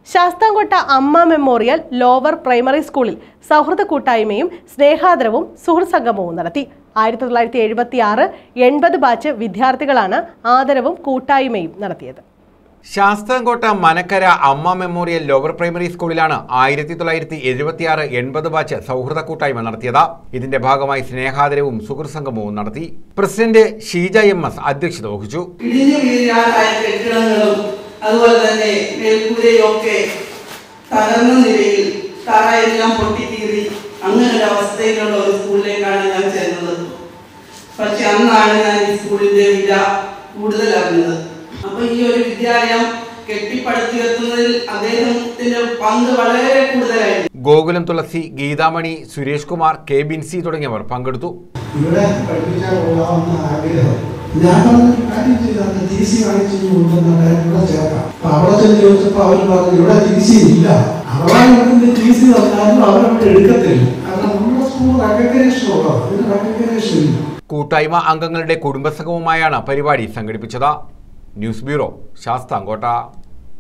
ശാസ്താംകോട്ട അമ്മ memorial lower primary സ്കൂളിൽ സൗഹൃദ കൂട്ടായ്മയും സ്നേഹാദരവും സുഹൃത്സംഗമവും നടത്തി. 1976-80 ബാച്ച് വിദ്യാർത്ഥികളാണ് ആദരവും കൂട്ടായ്മയും നടത്തിയത്. ശാസ്താംകോട്ട മനക്കര അമ്മ മെമ്മോറിയൽ ലോവർ പ്രൈമറി സ്കൂളിലാണ് 1976-80 ബാച്ച് സൗഹൃദ കൂട്ടായ്മ നടത്തിയത്. ഇതിന്റെ ഭാഗമായി സ്നേഹാദരവും സുഹൃത്സംഗമവും നടത്തി. പ്രസിഡന്റ് ഷീജ MS അധ്യക്ഷത വഹിച്ചു. അതുപോലെ തന്നെ മേൽക്കൂരയൊക്കെ തകർന്ന നിലയിൽ തറയെല്ലാം പൊട്ടിക്കീറി അങ്ങനെയുള്ള അവസ്ഥയിലുള്ള ഒരു സ്കൂളിലേക്കാണ് ഞാൻ ചേർന്നത്. പക്ഷെ അന്നാണ് ഞാൻ ഈ സ്കൂളിന്റെ വില കൂടുതൽ അറിഞ്ഞത്. അപ്പൊ ഈ ഒരു വിദ്യാലയം കെട്ടിപ്പടുത്തുയർത്തുന്നതിൽ അദ്ദേഹത്തിന്റെ പങ്ക് വളരെ കൂടുതലായിരുന്നു. ഗോകുലം തുളസി, ഗീതാമണി, സുരേഷ് കുമാർ, കെ ബിൻസി തുടങ്ങിയവർ പങ്കെടുത്തു. ഇവിടെ പഠിപ്പിക്കാൻ കൊള്ളാവുന്ന ആഗ്രഹം ഞാൻ കാര്യം ചെയ്താണ് TC കാണിച്ചു കൊണ്ടുവന്ന ചേർക്കാം. അവിടെ ചെന്ന് ചോദിച്ചപ്പോൾ അവർ പറഞ്ഞു ഇവിടെ TC ഇല്ല. അവിടെ TC തന്നാലും അവരവിടെ എടുക്കത്തില്ല. കാരണം നമ്മുടെ സ്കൂൾ റെക്കഗ്നേഷൻ ഉള്ളത്, ഇതിന് റെക്കഗ്നേഷൻ ഇല്ല. കൂട്ടായ്മ അംഗങ്ങളുടെ കുടുംബസംഗമവുമായാണ് പരിപാടി സംഘടിപ്പിച്ചത്. News bureau, Sasthamkotta.